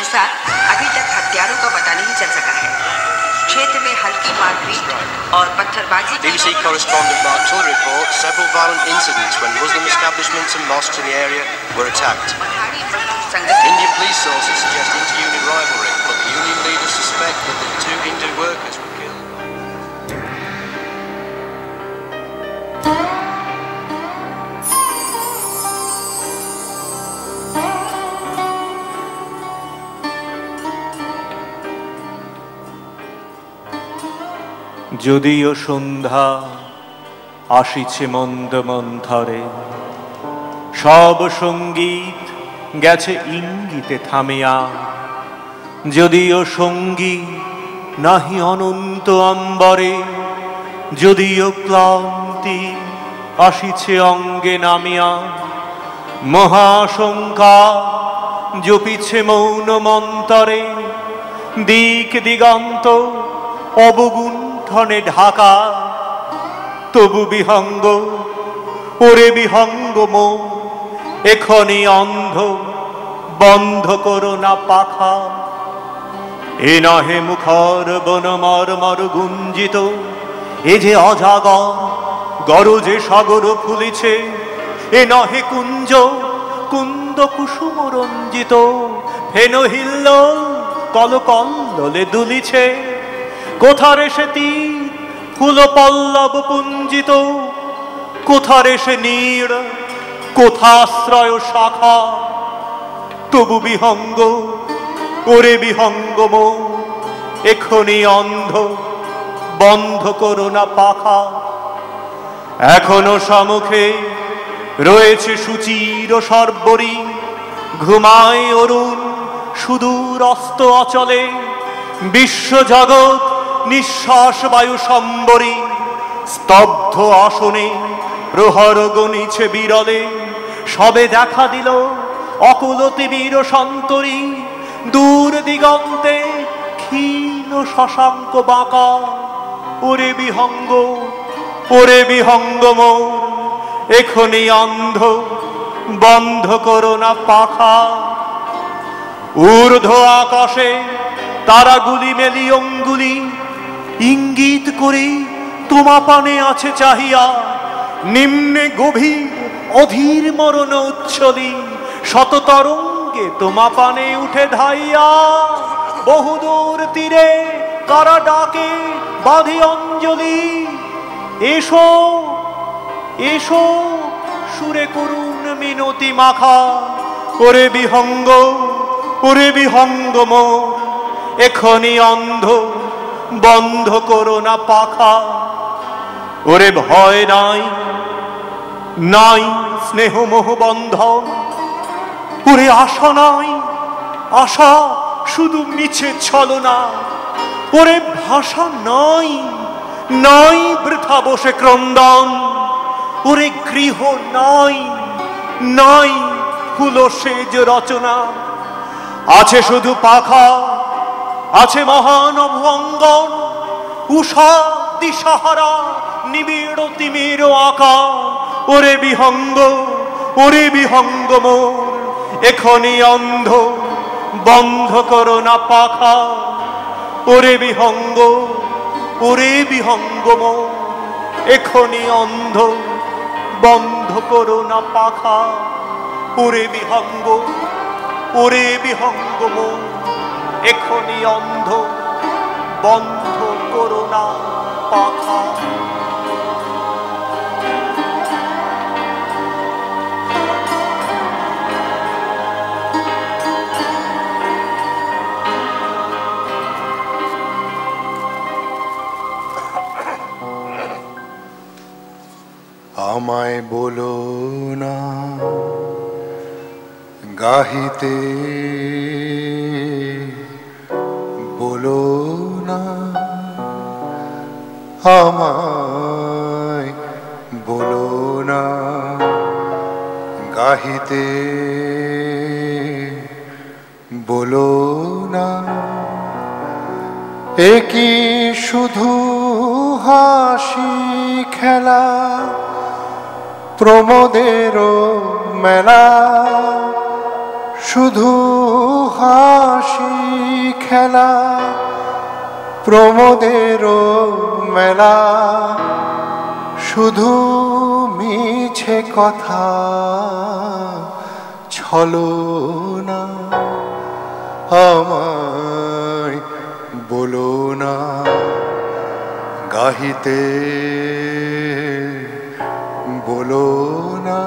अनुसार अभी तक हत्यारों का पता नहीं चल सका है। क्षेत्र में हल्की मारपीट और पत्थरबाजी। BBC correspondent Mark Tull reports several violent incidents when Muslim establishments and mosques in the area were attacked. Indian police sources suggest inter-union rivalry, but the union leaders suspect that the two Hindu workers were killed. যদিও সন্ধ্যা আসিছে মন্দ মন্থরে, সব সঙ্গীত গেছে ইঙ্গিতে থামিয়া। যদিও সঙ্গীত নাহি অনন্ত অম্বরে, যদিও ক্লান্তি আসিছে অঙ্গে নামিয়া। মহাশঙ্কা জপিছে মৌন মন্তরে, দিক দিগন্ত অবগুণ্ঠনে ঢাকা। তবু বিহঙ্গ ওরে বিহঙ্গ মো, এখনি অন্ধ বন্ধ করো না পাখা। এ নহে মুখর বনমর্মর গুঞ্জিত, এ যে অজাগর গরজে সাগর ফুলিছে। এ নহে কুঞ্জ কুন্দ কুসুম রঞ্জিত, ফেন হিল্লোল কলকল্লোলে দুলিছে। কোথারে সে তীর ফুল পল্লব পুঞ্জিত, কোথারে সে নীড় কোথাশ্রয় শাখা। তবু বিহঙ্গ ওরে বিহঙ্গ মো, এখনি অন্ধ বন্ধ করো না পাখা। এখনো সম্মুখে রয়েছে সুচির সর্বরী, ঘুমায় অরুণ সুদূর অস্ত অচলে। বিশ্বজগৎ নিঃশ্বাস বায়ু সম্বরী, স্তব্ধ আসনে প্রহর গণিছে বিরলে। সবে দেখা দিল অকুল তিমির সন্তরী, দূর দিগন্তে ক্ষীণ শশাঙ্ক বাঁকা। ওরে বিহঙ্গ ওরে বিহঙ্গ মোর, এখনি অন্ধ বন্ধ করো না পাখা। ঊর্ধ্ব আকাশে তারাগুলি মেলি অঙ্গুলি, ইঙ্গিত করে তোমা পানে আছে চাহিয়া। নিম্নে গভীর অধীর মরণ উচ্ছলি, শত তরঙ্গে তোমা পানে উঠে ধাইয়া। বহুদূর তীরে কারা ডাকে বাঁধি অঞ্জলি, এসো এসো সুরে করুণ মিনতি মাখা। ওরে বিহঙ্গ ওরে বিহঙ্গ মোর, এখনি অন্ধ বন্ধ করো না পাখা। ওরে ভয় নাই নাই স্নেহ মোহ বন্ধন, ওরে আশা নাই আশা শুধু মিছে ছলনা। ওরে ভাষা নাই নাই বৃথা বসে ক্রন্দন, ওরে গৃহ নাই নাই ফুল সেজ রচনা। আছে শুধু পাখা, আছে মহানব অঙ্গন, উষা দিশাহারা নিবিড় তিমির আঁকা। ওরে বিহঙ্গ মোর, এখনি অন্ধ বন্ধ করো না পাখা। ওরে বিহঙ্গ মোর, এখনি অন্ধ বন্ধ করো না পাখা। ওরে বিহঙ্গ মোর, এখনি অন্ধ বন্ধ করো না পাখা। আমায় বলো না গাহিতে, বলো না আমায়, বলো না গাহিতে, বলো না একই শুধু হাসি খেলা, প্রমোদেরও মেলা। শুধু হাসি খেলা প্রমোদেরও মেলা শুধু মিছে কথা ছলনা আমায় বলো না গাহিতে বলো না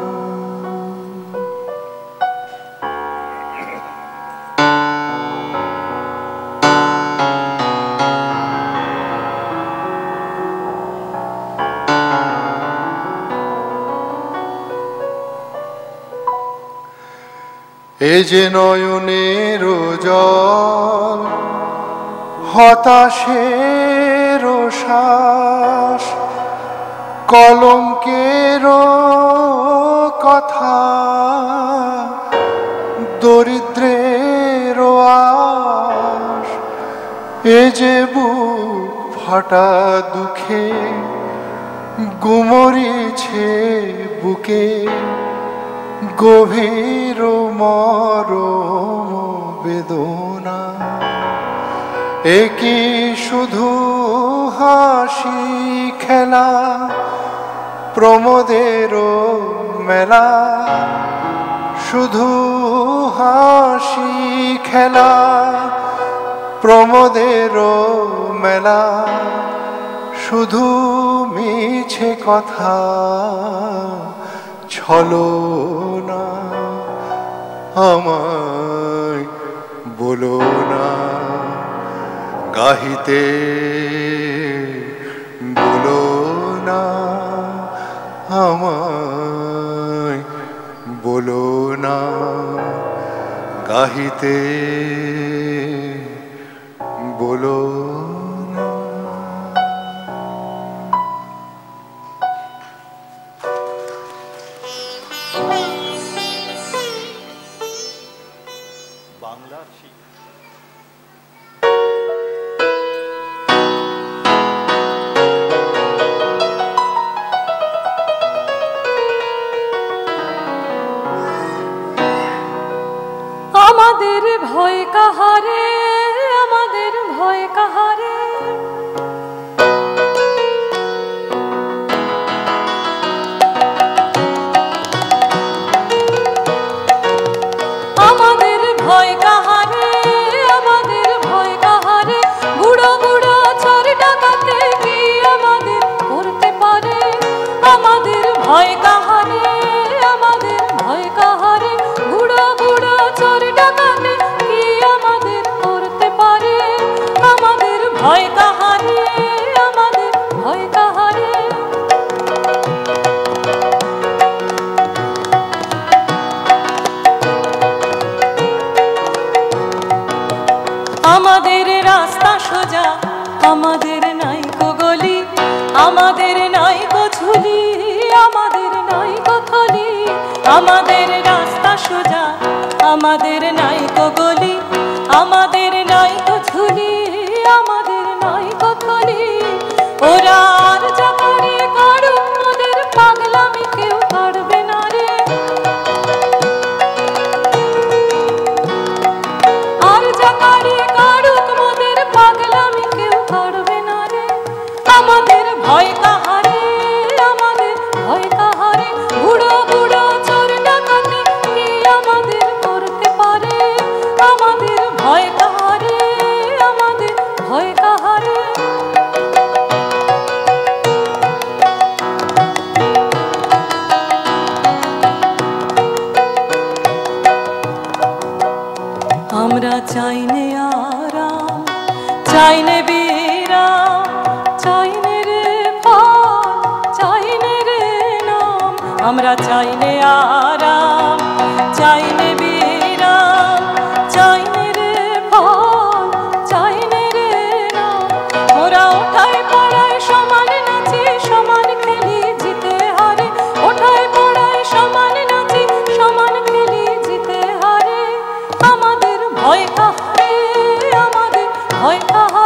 এ যে নয়নের জল হতাশের শ্বাস কলঙ্কের কথা দরিদ্রের আশ এ যে বুক ফাটা দুঃখে গুমরিছে বুকে গভীর মরম বেদনা একই শুধু হাসি খেলা প্রমোদেরও মেলা শুধু হাসি খেলা প্রমোদেরও মেলা শুধু মিছে কথা ছলনা আমায় বলো না গাহিতে বলো না আমায় বলো না গাহিতে বলো না বাংলার শিক্ষা আমাদের ভয় কাহারে আমাদের ভয় কাহারে আমাদের ভয় কাহারে আমাদের ভয় কাহারে বুড়ো বুড়ো চোর ডাকাতে কি আমাদের করতে পারে আমাদের ভয় কাহারে আমাদের ভয় কাহারে বুড়ো বুড়ো চোর ডাকাতে কি আমাদের করতে পারে আমাদের ভয় কাহারে আমাদের ভয় কাহারে আমাদের রাস্তা সোজা আমাদের নাইকো গলি আমাদের নাইকো ঝুলি আমাদের নাইকো থলি আমাদের রাস্তা সোজা আমাদের নাইকো গলি আমাদের নাইকো ঝুলি আমাদের নাইকো থলি ওরা আর যা করে করুক ওদের পাগলামি কেউ পারবে না রে আর যা করে করুক ওদের পাগলামি কেউ পারবে না রে আমাদের ভয় কাহারে আমাদের ভয় কাহারে বুড়ো বুড়ো চোর ডাকাতে কি আমাদের করতে পারে আমাদের ভয় কাহারে আমাদের ভয় কাহারে আমরা চাইনে আরাম চাইনে বিরাম চাইনে রে ফল চাইনে রে নাম আমরা চাইনে আরাম চাইনে বিরাম চাইনে রে ফল চাইনে রে নাম ওরা ওঠায় পড়ায় সমান নাচি সমান খেলি জিতে হারে ওঠায় পড়ায় সমান নাচি সমান খেলি জিতে হারে আমাদের ভয় কাহারে আমাদের ভয় কাহারে